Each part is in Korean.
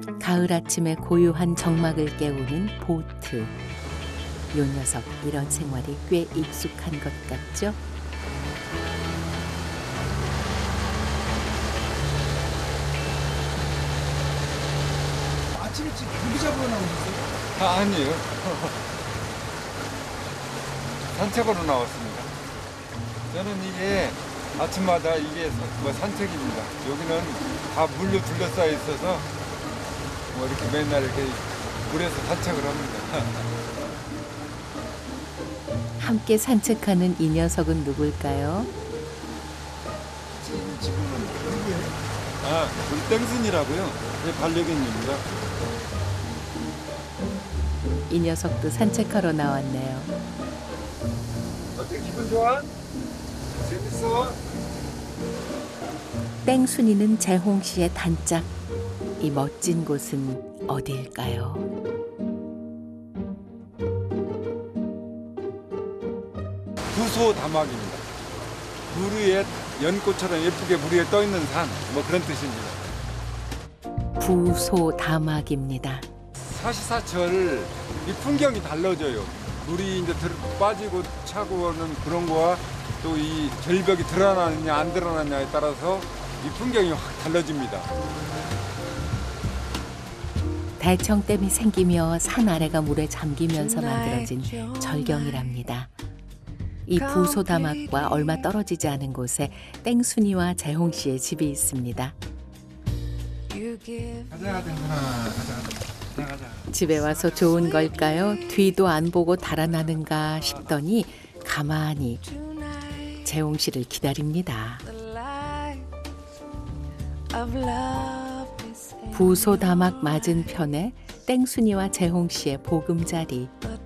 가을 아침에 고요한 정막을 깨우는 보트. 요 녀석 이런 생활이 꽤 익숙한 것 같죠? 아침 일찍 고기 잡으러 나오셨어요? 아니요. 산책으로 나왔습니다. 저는 이게 아침마다 이게 뭐 산책입니다. 여기는 다 물로 둘러싸여 있어서 뭐 이렇게 맨날 이렇게 물에서 산책을 합니다. 함께 산책하는 이 녀석은 누굴까요? 지금은 누구예요? 아, 우리 땡순이라고요. 제 반려견입니다. 이 녀석도 산책하러 나왔네요. 어때 기분 좋아? 재밌어? 땡순이는 재홍 씨의 단짝. 이 멋진 곳은 어디일까요? 부소 다막입니다. 물 위에 연꽃처럼 예쁘게 물 위에 떠 있는 산, 뭐 그런 뜻입니다. 부소다막입니다. 사시사철 이 풍경이 달라져요. 물이 이제 빠지고 차고 하는 그런 거와 또 이 절벽이 드러나느냐 안 드러나느냐에 따라서 이 풍경이 확 달라집니다. 대청댐이 생기며 산 아래가 물에 잠기면서 만들어진 절경이랍니다. 이 부소다막과 얼마 떨어지지 않은 곳에 땡순이와 재홍 씨의 집이 있습니다. 가자, 땡순아. 가자. 집에 와서 좋은 걸까요? 뒤도 안 보고 달아나는가 싶더니 가만히 재홍 씨를 기다립니다. 부소다막 맞은편에 땡순이와 재홍 씨의 보금자리.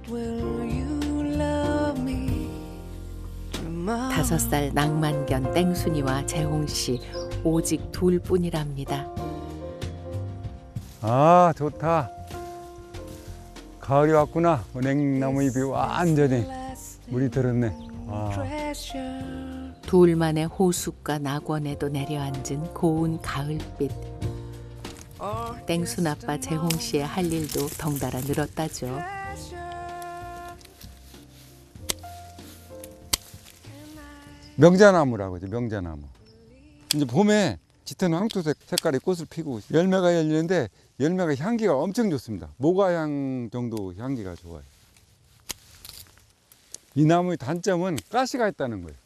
5살 낭만견 땡순이와 재홍 씨 오직 둘뿐이랍니다. 아, 좋다. 가을이 왔구나. 은행나무 잎이 완전히 물이 들었네. 아. 둘만의 호숫가 낙원에도 내려앉은 고운 가을빛. 땡순 아빠 재홍 씨의 할 일도 덩달아 늘었다죠. 명자나무라고 하죠. 명자나무. 이제 봄에 짙은 황토색 색깔의 꽃을 피고 열매가 열리는데 열매가 향기가 엄청 좋습니다. 모과향 정도 향기가 좋아요. 이 나무의 단점은 가시가 있다는 거예요.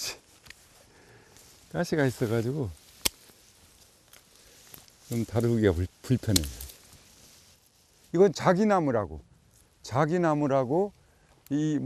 가시가 있어가지고 좀 다루기가 불편해요. 이건 자기나무라고 이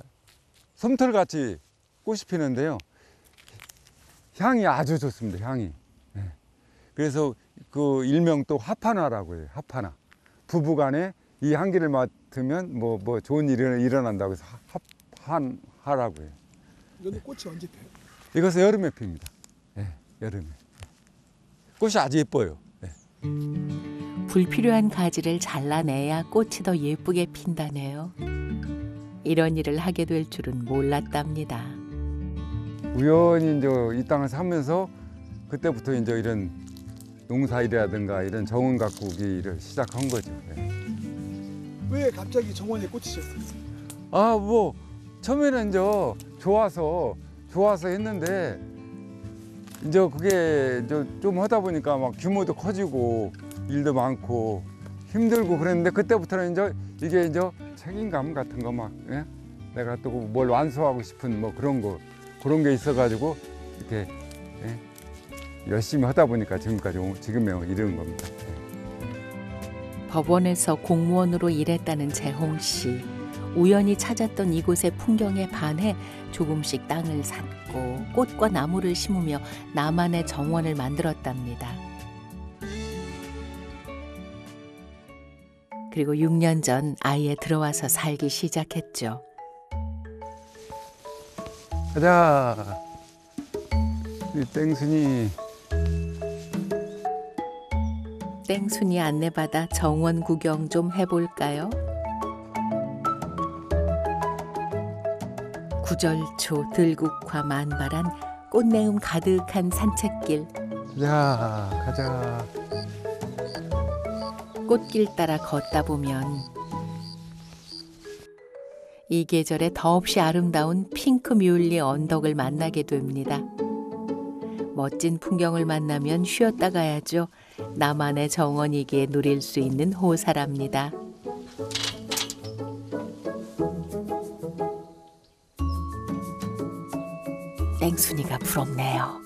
솜털같이 꽃이 피는데요. 향이 아주 좋습니다. 향이. 네. 그래서 그 일명 또 화판화라고 해요. 화판화. 부부간에 이 향기를 맡으면 뭐 좋은 일이 일어난다고 해서 화판화라고 해요. 이거는 꽃이 언제 펴요? 이것은 여름에 핍니다. 네, 여름에. 꽃이 아주 예뻐요. 네. 불필요한 가지를 잘라내야 꽃이 더 예쁘게 핀다네요. 이런 일을 하게 될 줄은 몰랐답니다. 우연히 이제 이 땅을 사면서 그때부터 이제 이런 농사일이라든가 이런 정원 가꾸기를 시작한 거죠. 네. 왜 갑자기 정원에 꽂히셨어요? 아, 뭐 처음에는 이제 좋아서 했는데 이제 그게 이제 좀 하다 보니까 막 규모도 커지고 일도 많고 힘들고 그랬는데 그때부터는 이제 이게 이제 책임감 같은 거 막 내가 또 뭘 완수하고 싶은 뭐 그런 게 있어가지고 이렇게 열심히 하다 보니까 지금에 이르는 겁니다. 법원에서 공무원으로 일했다는 재홍 씨. 우연히 찾았던 이곳의 풍경에 반해 조금씩 땅을 샀고 꽃과 나무를 심으며 나만의 정원을 만들었답니다. 그리고 6년 전 아이에 들어와서 살기 시작했죠. 가자. 이 땡순이. 땡순이 안내받아 정원 구경 좀 해볼까요? 구절초 들국화 만발한 꽃내음 가득한 산책길. 가자. 꽃길 따라 걷다 보면 이 계절에 더없이 아름다운 핑크 뮬리 언덕을 만나게 됩니다. 멋진 풍경을 만나면 쉬었다 가야죠. 나만의 정원이기에 누릴 수 있는 호사랍니다. 땡순이가 부럽네요.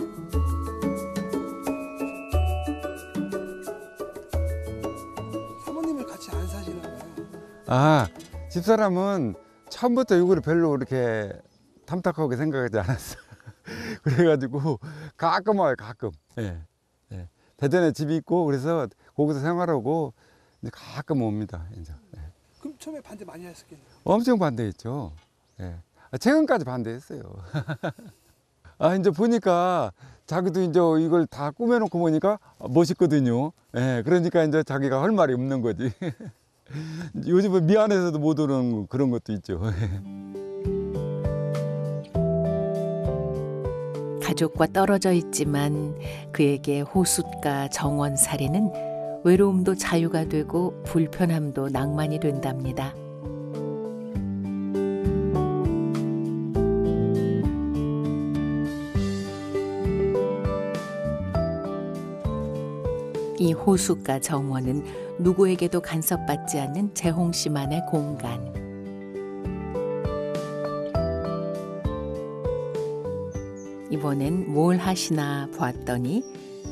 사모님을 같이 안 사시나 봐요. 아, 집사람은 처음부터 이거를 별로 이렇게 탐탁하게 생각하지 않았어. 그래가지고 가끔 와요, 가끔. 예, 예. 대전에 집이 있고 그래서 거기서 생활하고 이제 가끔 옵니다. 이제. 예. 그럼 처음에 반대 많이 하셨겠네요. 엄청 반대했죠. 예. 최근까지 반대했어요. 아, 이제 보니까 자기도 이제 이걸 다 꾸며놓고 보니까 멋있거든요. 예, 그러니까 이제 자기가 할 말이 없는 거지. 요즘은 미안해서도 못 오는 그런 것도 있죠. 가족과 떨어져 있지만 그에게 호숫가 정원살이는 외로움도 자유가 되고 불편함도 낭만이 된답니다. 이 호숫가 정원은 누구에게도 간섭받지 않는 재홍 씨만의 공간. 이번엔 뭘 하시나 보았더니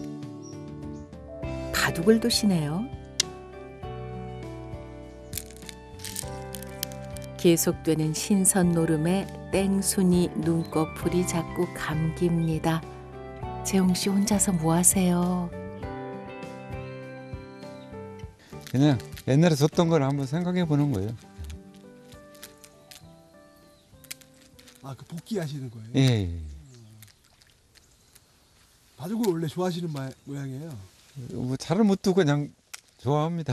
바둑을 두시네요. 계속되는 신선 노름에 땡순이 눈꺼풀이 자꾸 감깁니다. 재홍 씨 혼자서 뭐 하세요? 그냥 옛날에 썼던 걸 한번 생각해 보는 거예요. 아, 그 복귀 하시는 거예요? 예, 예. 바둑을 원래 좋아하시는 모양이에요. 뭐 잘은 못 두고 그냥 좋아합니다.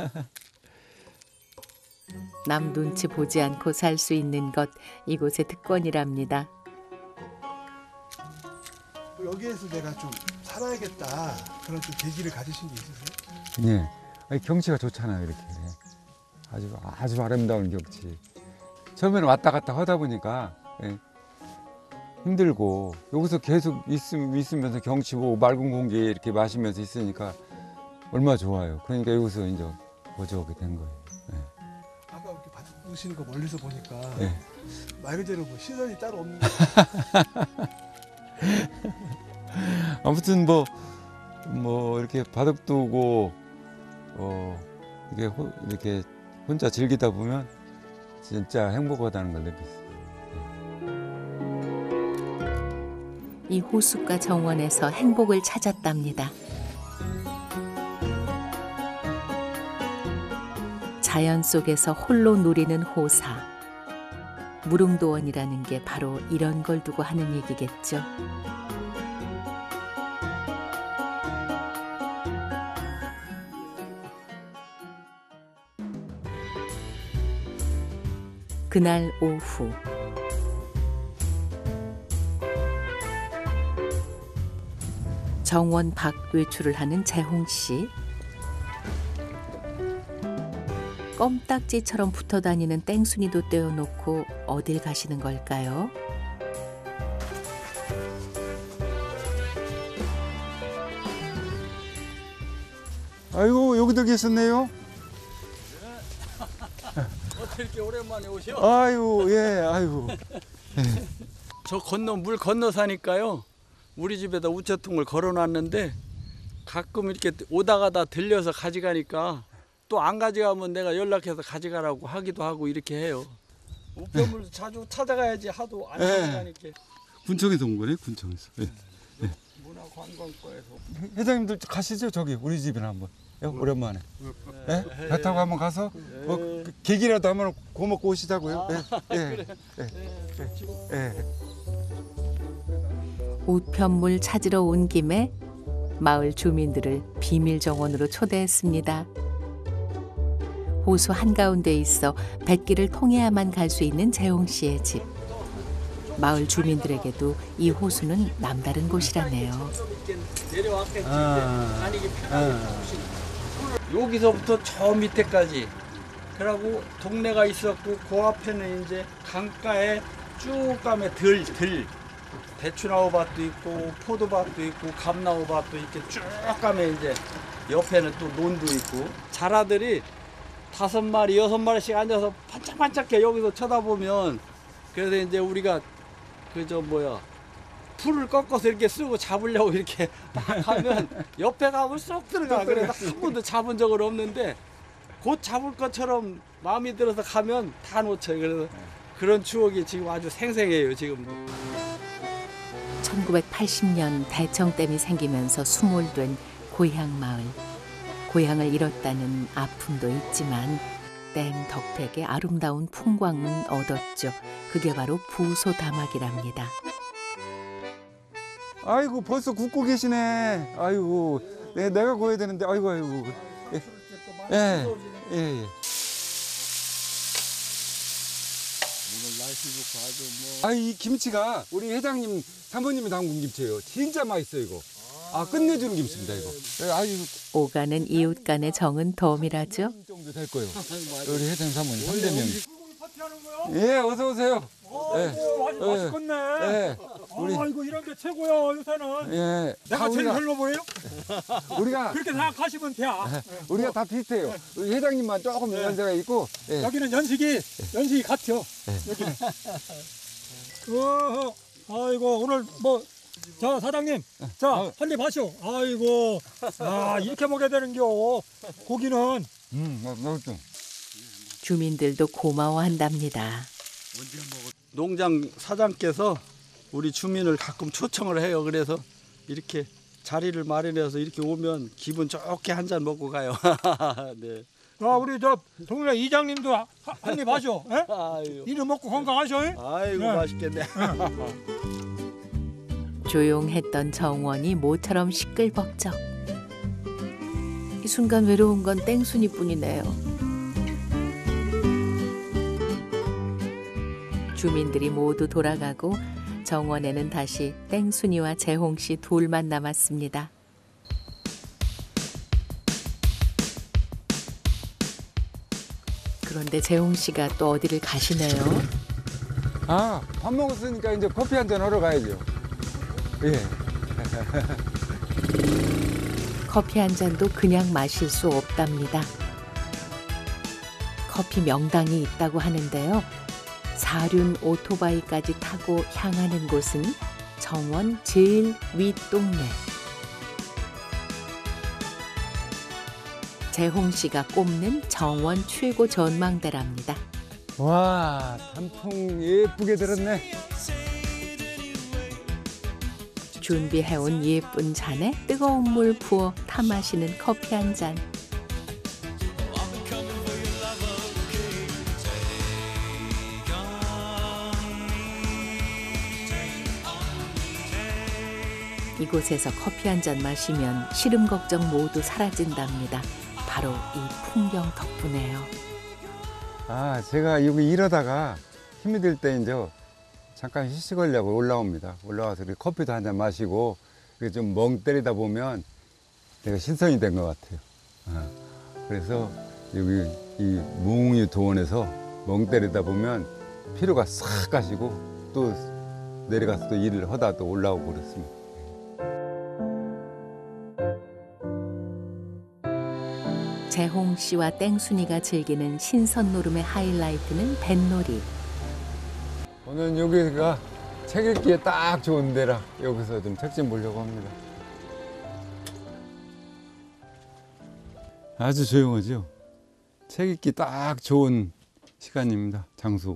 남 눈치 보지 않고 살 수 있는 것, 이곳의 특권이랍니다. 여기에서 내가 좀 살아야겠다 그런 좀 계기를 가지신 게 있으세요? 예. 아니, 경치가 좋잖아요, 이렇게. 아주 아름다운 경치. 처음에는 왔다 갔다 하다 보니까 예, 힘들고 여기서 계속 있으면서 경치 보고 맑은 공기 이렇게 마시면서 있으니까 얼마나 좋아요. 그러니까 여기서 이제 거저 오게 된 거예요. 예. 아까 이렇게 바둑 두시는 거 멀리서 보니까 예. 말 그대로 뭐 시선이 따로 없는 아무튼 뭐 이렇게 바둑 두고 이렇게 혼자 즐기다 보면 진짜 행복하다는 걸 느꼈어요. 이 호숫가 정원에서 행복을 찾았답니다. 자연 속에서 홀로 누리는 호사. 무릉도원이라는 게 바로 이런 걸 두고 하는 얘기겠죠. 그날 오후 정원 밖 외출을 하는 재홍 씨. 껌딱지처럼 붙어 다니는 땡순이도 떼어놓고 어딜 가시는 걸까요? 아이고, 여기도 계셨네요. 어떻게 이렇게 오랜만에 오셔? 아이고, 예, 아이고. 저 물 건너 사니까요. 우리 집에다 우체통을 걸어놨는데 가끔 이렇게 오다가다 들려서 가져가니까 또 안 가져가면 내가 연락해서 가져가라고 하기도 하고 이렇게 해요. 우편물 자주 찾아가야지 하도 안 찾아가니까. 군청에서 온 거네, 군청에서. 예. 문화관광과에서. 회장님들 가시죠, 저기 우리 집이나 한번. 예, 오랜만에. 예? 배 타고 한번 가서 계기라도 한번 고먹고 오시자고요. 예, 예, 예, 예. 우편물 찾으러 온 김에 마을 주민들을 비밀 정원으로 초대했습니다. 호수 한가운데 있어 뱃길을 통해야만 갈 수 있는 재홍 씨의 집. 마을 주민들에게도 이 호수는 남다른 곳이라네요. 내려왔겠지. 아니 이게 편하게. 여기서부터 저 밑에까지. 그러고 동네가 있었고 그 앞에는 이제 강가에 쭉 가면 들 대추나무밭도 있고 포도밭도 있고 감나무밭도 이렇게 쭉 가면 이제 옆에는 또 논도 있고 자라들이 5마리 6마리씩 앉아서 반짝반짝해 여기서 쳐다보면. 그래서 이제 우리가 풀을 꺾어서 이렇게 쓰고 잡으려고 이렇게 막 하면 옆에 가면 쏙 들어가. 그래서 한 번도 잡은 적은 없는데 곧 잡을 것처럼 마음이 들어서 가면 다 놓쳐요. 그래서 그런 추억이 지금 아주 생생해요, 지금도. 1980년 대청댐이 생기면서 수몰된 고향 마을. 고향을 잃었다는 아픔도 있지만 댐 덕택에 아름다운 풍광은 얻었죠. 그게 바로 부소다막이랍니다. 아이고 벌써 굽고 계시네. 아이고 내가 구워야 되는데 아이고. 예. 오늘 날씨 좋고 아주 뭐. 이 김치가 우리 회장님 사모님이 담근 김치예요. 진짜 맛있어요 이거. 끝내주는 김치입니다 이거. 아이고 오가는 이웃 간의 정은 덤이라죠. 정도 될 거예요. 우리 회장 사모님 3대명. 예, 어서 오세요. 맛있겠네. 예. 우리 이거 이런 게 최고야 요새는. 예. 내가 제일 별로 보여요? 우리가 그렇게 생각하시면 돼. 우리가 다 비슷해요. 우리 회장님만 조금 연세가 있고. 예. 여기는 연식이 같죠. 여기는. 아이고 오늘 자 사장님, 자 한 입 하시오. 아이고, 이렇게 먹어야 되는겨. 고기는. 맛있죠. 주민들도 고마워한답니다. 농장 사장께서 우리 주민을 가끔 초청을 해요. 그래서 이렇게 자리를 마련해서 이렇게 오면 기분 좋게 한 잔 먹고 가요. 네. 우리 동네 이장님도 한 입 하시오. 아유. 이리 먹고 건강하셔. 아이고 네. 맛있겠네. 조용했던 정원이 모처럼 시끌벅적. 이 순간 외로운 건 땡순이뿐이네요. 주민들이 모두 돌아가고 정원에는 다시 땡순이와 재홍 씨 둘만 남았습니다. 그런데 재홍 씨가 또 어디를 가시네요. 밥 먹었으니까 이제 커피 한잔 하러 가야죠. 예. 커피 한 잔도 그냥 마실 수 없답니다. 커피 명당이 있다고 하는데요. 사륜 오토바이까지 타고 향하는 곳은 정원 제일 윗동네. 재홍 씨가 꼽는 정원 최고 전망대랍니다. 와, 단풍 예쁘게 들었네. 준비해온 예쁜 잔에 뜨거운 물 부어 타 마시는 커피 한 잔. 이곳에서 커피 한 잔 마시면 시름 걱정 모두 사라진답니다. 바로 이 풍경 덕분에요. 제가 여기 이러다가 힘이 들 때 이제 잠깐 휴식하려고 올라옵니다. 올라와서 이렇게 커피도 한 잔 마시고 좀 멍 때리다 보면 내가 신선이 된 것 같아요. 그래서 여기 이 무웅이 도원에서 멍 때리다 보면 피로가 싹 가시고 또 내려가서 또 일을 하다 또 올라오고 그렇습니다. 재홍 씨와 땡순이가 즐기는 신선 노름의 하이라이트는 뱃놀이. 오늘 여기가 책 읽기에 딱 좋은 데라 여기서 좀 책 좀 보려고 합니다. 아주 조용하죠? 책 읽기 딱 좋은 시간입니다. 장소고.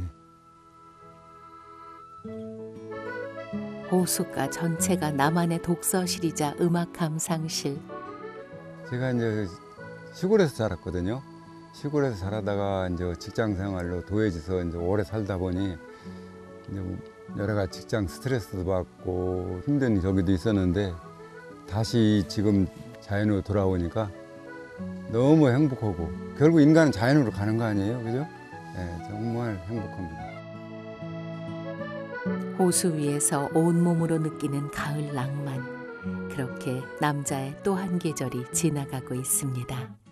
호숫가 전체가 나만의 독서실이자 음악 감상실. 제가 이제 시골에서 자랐거든요. 시골에서 자라다가 이제 직장 생활로 도해지서 이제 오래 살다 보니 이제 여러 가지 직장 스트레스도 받고 힘든 저기도 있었는데 다시 지금 자연으로 돌아오니까 너무 행복하고 결국 인간은 자연으로 가는 거 아니에요, 그죠? 네, 정말 행복합니다. 호수 위에서 온몸으로 느끼는 가을 낭만. 그렇게 남자의 또 한 계절이 지나가고 있습니다.